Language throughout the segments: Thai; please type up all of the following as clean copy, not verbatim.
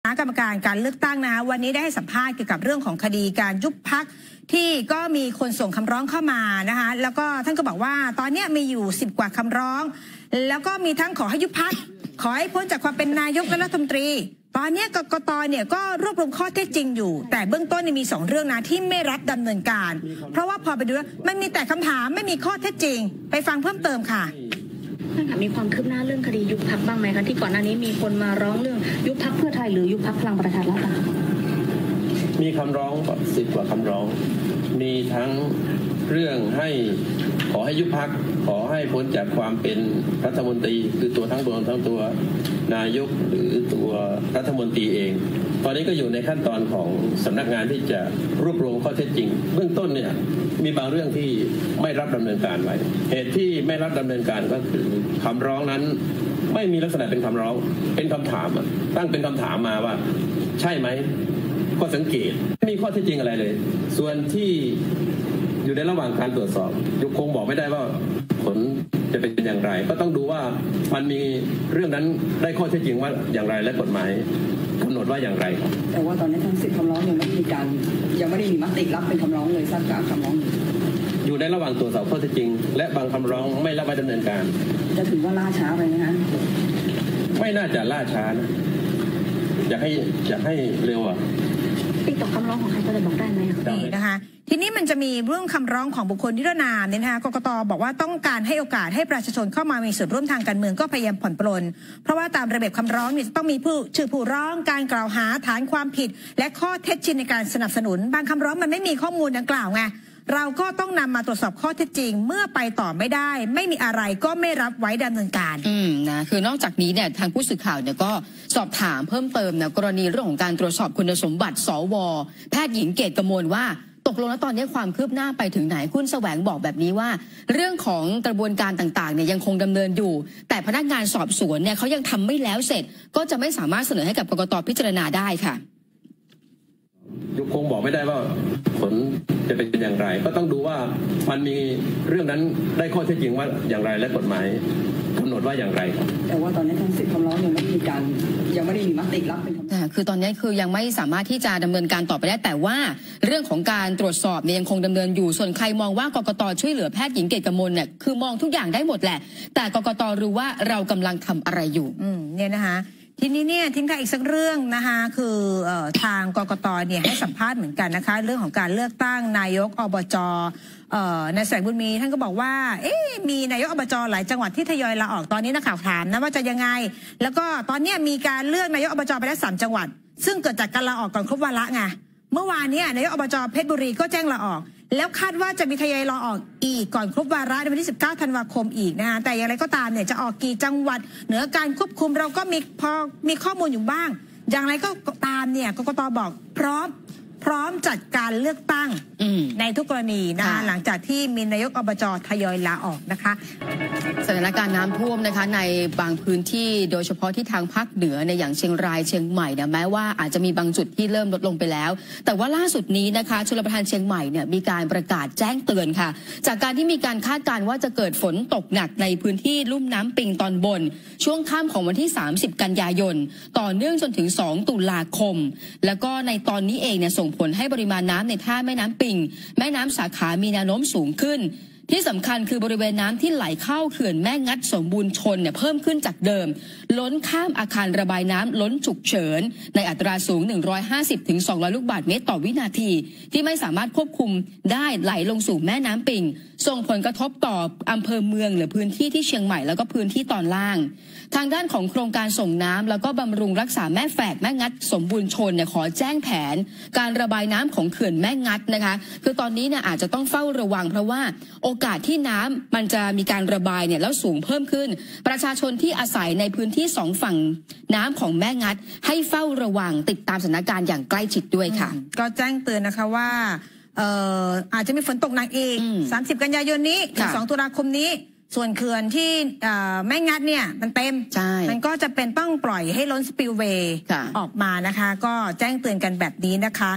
กรรมการการเลือกตั้งนะคะวันนี้ได้ให้สัมภาษณ์เกี่ยวกับเรื่องของคดีการยุบพรรคที่ก็มีคนส่งคำร้องเข้ามานะคะแล้วก็ท่านก็บอกว่าตอนนี้มีอยู่10 กว่าคำร้องแล้วก็มีทั้งขอให้ยุบพรรคขอให้พ้นจากความเป็นนายกและรัฐมนตรีตอนนี้กกตเนี่ยก็รวบรวมข้อเท็จจริงอยู่แต่เบื้องต้นมี2 เรื่องนะที่ไม่รับดำเนินการเพราะว่าพอไปดูแล้วมันมีแต่คำถามไม่มีข้อเท็จจริงไปฟังเพิ่มเติมค่ะท่านคะมีความคืบหน้าเรื่องคดียุบพรรคบ้างไหมคะที่ก่อนหน้านี้มีคนมาร้องเรื่องยุบพรรคเพื่อไทยหรือยุบพรรคพลังประชารัฐมีคำร้อง10 กว่าคำร้องมีทั้งเรื่องให้ขอให้ยุบพรรคขอให้พ้นจากความเป็นรัฐมนตรีคือตัวทั้งตัวนายกหรือตัวรัฐมนตรีเองตอนนี้ก็อยู่ในขั้นตอนของสำนักงานที่จะรวบรวมข้อเท็จจริงเบื้องต้นเนี่ยมีบางเรื่องที่ไม่รับดำเนินการไว้เหตุที่ไม่รับดำเนินการก็คือคำร้องนั้นไม่มีลักษณะเป็นคำร้องเป็นคำถามตั้งเป็นคำถามมาว่าใช่ไหมข้อสังเกตไม่มีข้อเท็จจริงอะไรเลยส่วนที่อยู่ในระหว่างการตรวจสอบยุคคงบอกไม่ได้ว่าผลจะเป็นอย่างไรก็ต้องดูว่ามันมีเรื่องนั้นได้ข้อเท็จจริงว่าอย่างไรและกฎหมายกำหนดว่าอย่างไรแต่ว่าตอนนี้ทั้ง10 คำร้องยังไม่ได้มีมติรับเป็นคำร้องเลยทราบจากคำร้องอยู่ในระหว่างตรวจสอบข้อเท็จจริงและบางคำร้องไม่รับไว้ดำเนินการจะถือว่าล่าช้าไปไหมคะไม่น่าจะล่าช้านะอยากให้เร็วติดต่อคำร้องของใครก็เลยบอกได้ไหมนี่นะคะทีนี้มันจะมีเรื่องคำร้องของบุคคลนิรนามเนี่ยนะคะกกต.บอกว่าต้องการให้โอกาสให้ประชาชนเข้ามามีส่วนร่วมทางการเมืองก็พยายามผ่อนปลนเพราะว่าตามระเบียบคำร้องเนี่ยต้องมีผู้ร้องการกล่าวหาฐานความผิดและข้อเท็จจริงในการสนับสนุนบางคำร้องมันไม่มีข้อมูลดังกล่าวไงเราก็ต้องนำมาตรวจสอบข้อเท็จจริงเมื่อไปต่อไม่ได้ไม่มีอะไรก็ไม่รับไว้ดำเนินการนะคือนอกจากนี้เนี่ยทางผู้สื่อข่าวเนี่ยก็สอบถามเพิ่มเติมนะกรณีเรื่องของการตรวจสอบคุณสมบัติสว.แพทย์หญิงเกตกมลว่าตกลงแล้วตอนนี้ความคืบหน้าไปถึงไหนคุณแสวงบอกแบบนี้ว่าเรื่องของกระบวนการต่างๆเนี่ยยังคงดำเนินอยู่แต่พนักงานสอบสวนเนี่ยเขายังทำไม่แล้วเสร็จก็จะไม่สามารถเสนอให้กับกกต.พิจารณาได้ค่ะยุคคงบอกไม่ได้ว่าผลจะเป็นอย่างไรก็ต้องดูว่ามันมีเรื่องนั้นได้ข้อเท็จจริงว่าอย่างไรและกฎหมายกำหนดว่าอย่างไรแต่ว่าตอนนี้ทั้ง10 คำร้องยังไม่ได้มีมติรับเป็นคำคือตอนนี้คือยังไม่สามารถที่จะดำเนินการต่อไปได้แต่ว่าเรื่องของการตรวจสอบเนี่ยยังคงดำเนินอยู่ส่วนใครมองว่ากกต.ช่วยเหลือแพทย์หญิงเกตกมลเนี่ยคือมองทุกอย่างได้หมดแหละแต่กกต.รู้ว่าเรากำลังทำอะไรอยู่เนี่ยนะคะทีนี้เนี่ยทิ้งท้ายอีกสักเรื่องนะคะคือทางกกต.เนี่ยให้สัมภาษณ์เหมือนกันนะคะเรื่องของการเลือกตั้งนายกอบจ.นายแสงบุญมีท่านก็บอกว่ามีนายกอบจ.หลายจังหวัดที่ทยอยลาออกตอนนี้นักข่าวถามนะว่าจะยังไงแล้วก็ตอนนี้มีการเลือกนายกอบจ.ไปแล้ว3 จังหวัดซึ่งเกิดจากการลาออกก่อนครบวาระไงเมื่อวานนี้นายกอบจ.เพชรบุรีก็แจ้งลาออกแล้วคาดว่าจะมีทยอยลาออกอีกก่อนครบวาระในวันที่19 ธันวาคมอีกนะคะแต่อย่างไรก็ตามเนี่ยจะออกกี่จังหวัดเหนือการควบคุมเราก็พอมีข้อมูลอยู่บ้างอย่างไรก็ตามเนี่ยกกต.บอกพร้อมจัดการเลือกตั้งในทุกกรณีนะคะหลังจากที่มีนายกอบจ.ทยอยลาออกนะคะสถานการณ์น้ำท่วมนะคะในบางพื้นที่โดยเฉพาะที่ทางภาคเหนือในอย่างเชียงรายเชียงใหม่เนี่ยแม้ว่าอาจจะมีบางจุดที่เริ่มลดลงไปแล้วแต่ว่าล่าสุดนี้นะคะชลประทานเชียงใหม่เนี่ยมีการประกาศแจ้งเตือนค่ะจากการที่มีการคาดการณ์ว่าจะเกิดฝนตกหนักในพื้นที่ลุ่มน้ำปิงตอนบนช่วงค่ำของวันที่30 กันยายนต่อเนื่องจนถึง2 ตุลาคมแล้วก็ในตอนนี้เองเนี่ยส่งผลให้ปริมาณน้ำในท่าแม่น้ำปิงแม่น้ำสาขามีแนวโน้มสูงขึ้นที่สำคัญคือบริเวณน้ำที่ไหลเข้าเขื่อนแม่งัดสมบูรณ์ชนเนี่ยเพิ่มขึ้นจากเดิมล้นข้ามอาคารระบายน้ำล้นฉุกเฉินในอัตราสูง 150-200 ลูกบาศก์เมตรต่อวินาทีที่ไม่สามารถควบคุมได้ไหลลงสู่แม่น้ำปิงส่งผลกระทบต่ออำเภอเมืองหรือพื้นที่ที่เชียงใหม่แล้วก็พื้นที่ตอนล่างทางด้านของโครงการส่งน้ำแล้วก็บำรุงรักษาแม่แฝกแม่งัดสมบูรณ์ชนเนี่ยขอแจ้งแผนการระบายน้ำของเขื่อนแม่งัดนะคะคือตอนนี้เนี่ยอาจจะต้องเฝ้าระวังเพราะว่าโอกาสที่น้ำมันจะมีการระบายเนี่ยแล้วสูงเพิ่มขึ้นประชาชนที่อาศัยในพื้นที่2 ฝั่งน้ำของแม่งัดให้เฝ้าระวังติดตามสถานการณ์อย่างใกล้ชิดด้วยค่ะก็แจ้งเตือนนะคะว่าอาจจะมีฝนตกหนักอีก30 กันยายนนี้ถึง2 ตุลาคมนี้ส่วนเขื่อนที่แม่งัดเนี่ยมันเต็มมันก็จะเป็นต้องปล่อยให้ล้นสปิลเวย์ออกมานะคะก็แจ้งเตือนกันแบบนี้นะคะ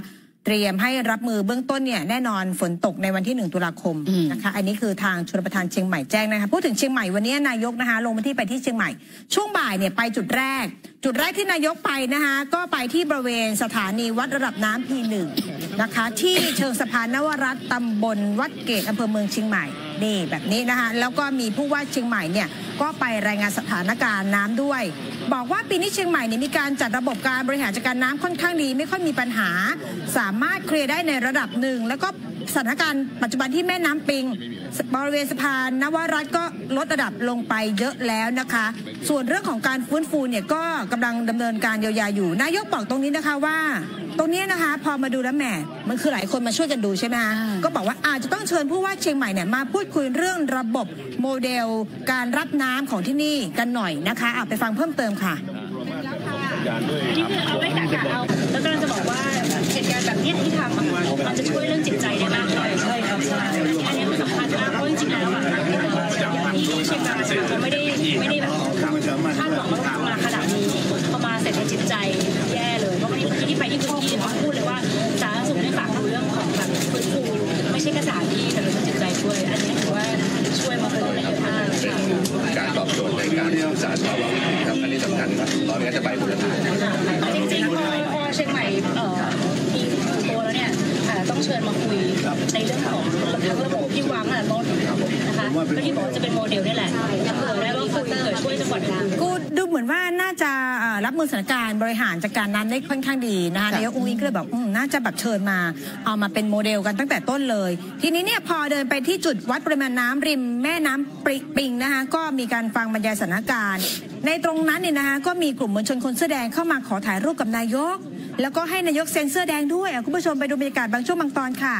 เตรียมให้รับมือเบื้องต้นเนี่ยแน่นอนฝนตกในวันที่1 ตุลาคมนะคะอันนี้คือทางชลประทานเชียงใหม่แจ้งนะคะพูดถึงเชียงใหม่วันนี้นายกนะคะลงพื้นที่ไปที่เชียงใหม่ช่วงบ่ายเนี่ยไปจุดแรกที่นายกไปนะคะก็ไปที่บริเวณสถานีวัดระดับน้ำP1นะคะที่เชิงสะพานนวรัตน์ตำบลวัดเกตอำเภอเมืองเชียงใหม่นี่แบบนี้นะคะแล้วก็มีผู้ว่าเชียงใหม่เนี่ยก็ไปรายงานสถานการณ์น้ำด้วยบอกว่าปีนี้เชียงใหม่เนี่ยมีการจัดระบบการบริหารจัดการน้ำค่อนข้างดีไม่ค่อยมีปัญหาสามารถเคลียร์ได้ในระดับหนึ่งแล้วก็สถานการณ์ปัจจุบันที่แม่น้ำปิงบริเวณสะพานนวรัตน์ก็ลดระดับลงไปเยอะแล้วนะคะส่วนเรื่องของการฟื้นฟูเนี่ยก็กำลังดำเนินการเยียวยาอยู่นายกบอกตรงนี้นะคะว่าตรงนี้นะคะพอมาดูแล้วแหมมันคือหลายคนมาช่วยกันดูใช่ไหมคะก็บอกว่าอาจจะต้องเชิญผู้ว่าเชียงใหม่เนี่ยมาพูดคุยเรื่องระบบโมเดลการรับน้ำของที่นี่กันหน่อยนะคะไปฟังเพิ่มเติมค่ะนี่คือเอาไว้กักเอาแล้วกำลังจะบอกว่าเหตุการณ์แบบนี้ที่ทำมันจะช่วยเรื่องจิตใจได้มากเลยใช่ครับใช่อันนี้มันสำคัญมากเพราะจริงๆแล้วอย่างที่เชียงรายเขาไม่ได้แบบคาดหวังว่าต้องมาขนาดนี้พอมาเสร็จจิตใจแย่เลยเพราะวันนี้ที่ไปที่พื้นที่เขาพูดเลยว่าสาธารณสุขได้ฝากดูเรื่องของแบบฟื้นฟูไม่ใช่แค่สถานที่แต่เป็นจิตใจด้วยอันนี้ถือว่าช่วยมาต้นเลยค่ะการตอบโจทย์ในการสื่อสารภาวะวิกฤตครับอันนี้สำคัญครับตอนนี้จะไปบูรณาจริงๆพอเชียงใหม่มีตัวแล้วเนี่ยต้องเชิญมาคุยในเรื่องของระบบที่วางตั้งแต่ต้นนะคะก็ที่บอกจะเป็นโมเดลนี่แหละเผื่อได้ว่าเผื่อช่วยจังหวัดกูดูเหมือนว่าน่าจะรับมือสถานการณ์บริหารจัดการน้ำได้ค่อนข้างดีนะคะนายกอุ้งอิงก็เลยแบบน่าจะแบบเชิญมาเอามาเป็นโมเดลกันตั้งแต่ต้นเลยทีนี้เนี่ยพอเดินไปที่จุดวัดปริมาณน้ำริมแม่น้ำปิงนะคะก็มีการฟังบรรยายสถานการณ์ในตรงนั้นเนี่ยนะคะก็มีกลุ่มมวลชนคนเสื้อแดงเข้ามาขอถ่ายรูปกับนายกแล้วก็ให้นายกเซ็นเสื้อแดงด้วยคุณผู้ชมไปดูบรรยากาศบางช่วงบางตอนค่ะ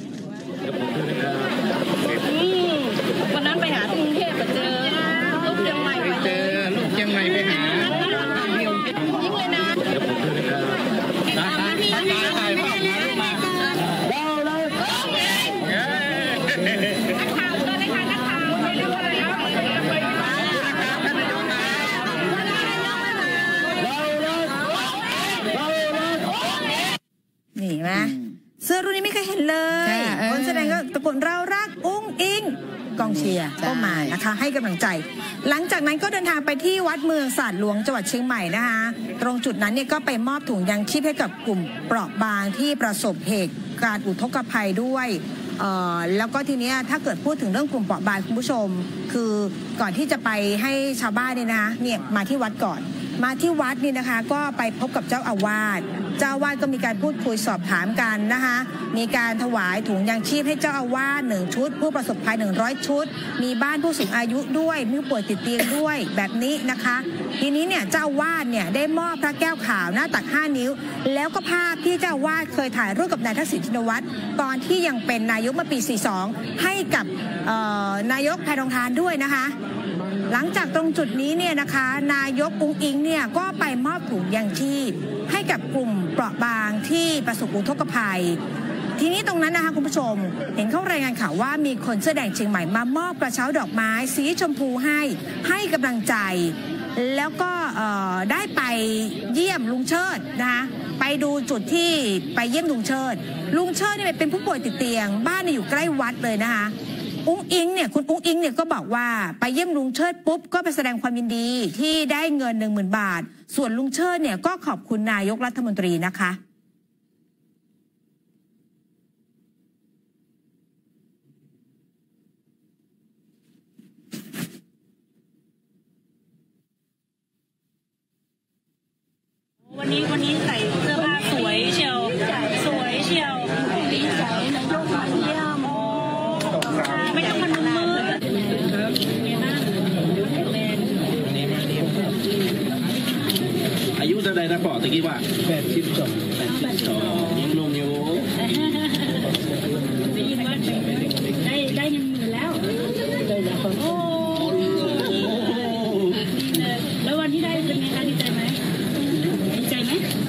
วันนั้นไปหากรุงเทพเจอลูกเชียงใหม่ไปเจอลูกเชียงใหม่ไปหายิ่งเลยนะนี่ไหมเสื้อรุ่นนี้ไม่เคยเห็นเลยคนแสดงก็ตะโกนเรารักอุ้งอิงกองเชียร์ก็มานะคะให้กำลังใจหลังจากนั้นก็เดินทางไปที่วัดเมืองศาสตร์หลวงจังหวัดเชียงใหม่นะคะตรงจุดนั้นเนี่ยก็ไปมอบถุงยังชีพให้กับกลุ่มเปราะบางที่ประสบเหตุการอุทกภัยด้วยแล้วก็ทีนี้ถ้าเกิดพูดถึงเรื่องกลุ่มเปราะบางคุณผู้ชมคือก่อนที่จะไปให้ชาวบ้านเนี่ยมาที่วัดก่อนมาที่วัดนี่นะคะก็ไปพบกับเจ้าอาวาสก็มีการพูดคุยสอบถามกันนะคะมีการถวายถุงยางชีพให้เจ้าอาวาส1 ชุดผู้ประสบภัย100 ชุดมีบ้านผู้สูงอายุด้วยมีผู้ป่วยติดเตียงด้วยแบบนี้นะคะทีนี้เนี่ยเจ้าอาวาสเนี่ยได้มอบพระแก้วขาวหน้าตัก5 นิ้วแล้วก็ภาพที่เจ้าอาวาสเคยถ่ายรูปกับนายทักษิณชินวัตรตอนที่ยังเป็นนายกเมื่อปี42ให้กับนายกแพทองธารด้วยนะคะหลังจากตรงจุดนี้เนี่ยนะคะนายกอุ้งอิงเนี่ยก็ไปมอบถุงยางชีพให้กับกลุ่มเปราะบางที่ประสบอุทกภัยทีนี้ตรงนั้นนะคะคุณผู้ชมเห็นเขารายงานข่าวว่ามีคนเสื้อแดงเชียงใหม่มามอบกระเช้าดอกไม้สีชมพูให้กำลังใจแล้วก็ได้ไปเยี่ยมลุงเชิดนะคะไปดูจุดที่ไปเยี่ยมลุงเชิดนี่เป็นผู้ป่วยติดเตียงบ้านอยู่ใกล้วัดเลยนะคะคุณอุ้งอิงเนี่ยก็บอกว่าไปเยี่ยมลุงเชิดปุ๊บก็ไปแสดงความยินดีที่ได้เงิน 10,000 บาทส่วนลุงเชิดเนี่ยก็ขอบคุณนายกรัฐมนตรีนะคะวันนี้ใส่เสื้อผ้าสวยเชียวไม่ต้องมันมืออายุเท่าไรนะปอตะกี้ว่า82ยิ่งลงอยู่ได้ยินว่าได้10,000แล้วโอ้แล้ววันที่ได้เป็นไงคะดีใจไหมดีใจ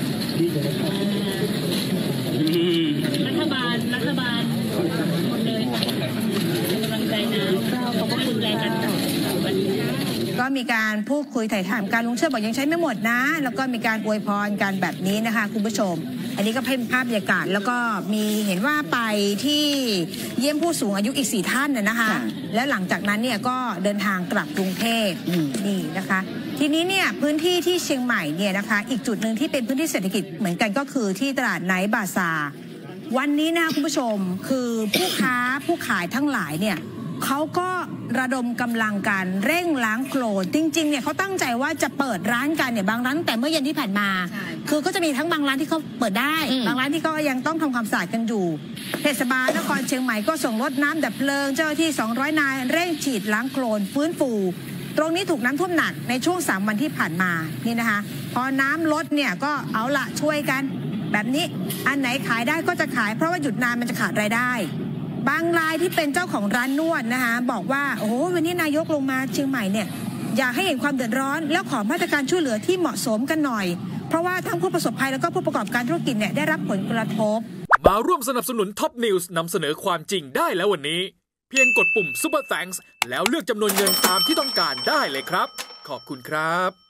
รัฐบาลหมดเลยกำลังใจนะขอบคุณแรงกันวันนี้ก็มีการพูดคุยถ่ายถามการลุงเชิดบอกยังใช้ไม่หมดนะแล้วก็มีการอวยพรกันแบบนี้นะคะคุณผู้ชมอันนี้ก็เป็นภาพบรรยากาศแล้วก็มีเห็นว่าไปที่เยี่ยมผู้สูงอายุอีก4ท่านนะคะแล้วหลังจากนั้นเนี่ยก็เดินทางกลับกรุงเทพนี่นะคะทีนี้เนี่ยพื้นที่ที่เชียงใหม่เนี่ยนะคะอีกจุดหนึ่งที่เป็นพื้นที่เศรษฐกิจเหมือนกันก็คือที่ตลาดไนท์บาซาร์วันนี้นะคุณผู้ชมคือผู้ค้าผู้ขายทั้งหลายเนี่ยเขาก็ระดมกำลังกันเร่งล้างโคลนจริงๆเนี่ยเขาตั้งใจว่าจะเปิดร้านกันเนี่ยบางร้านแต่เมื่อเย็นที่ผ่านมาคือก็จะมีทั้งบางร้านที่เขาเปิดได้บางร้านที่ก็ยังต้องทำความสะอาดกันอยู่เทศบาลนครเชียงใหม่ก็ส่งรถน้ำดับเพลิงเจ้าหน้าที่200 นายเร่งฉีดล้างโคลนฟื้นฟูตรงนี้ถูกน้ำท่วมหนักในช่วง3 วันที่ผ่านมานี่นะคะพอน้ำลดเนี่ยก็เอาละช่วยกันแบบนี้อันไหนขายได้ก็จะขายเพราะว่าหยุดนานมันจะขาดรายได้บางรายที่เป็นเจ้าของร้านนวดนะคะบอกว่าโอ้โหวันนี้นายกลงมาเชียงใหม่เนี่ยอยากให้เห็นความเดือดร้อนแล้วขอมาตรการช่วยเหลือที่เหมาะสมกันหน่อยเพราะว่าทั้งผู้ประสบภัยแล้วก็ผู้ประกอบการธุรกิจเนี่ยได้รับผลกระทบมาร่วมสนับสนุนท็อปนิวส์นำเสนอความจริงได้แล้ววันนี้เพียงกดปุ่ม Super Thanks แล้วเลือกจำนวนเงินตามที่ต้องการได้เลยครับขอบคุณครับ